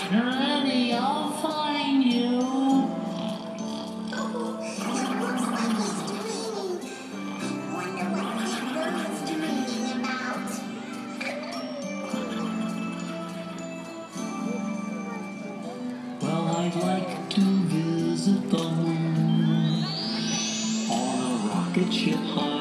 Honey, I'll find you. Wonder what that bird's dreaming about. Well, I'd like to visit the moon on a rocket ship high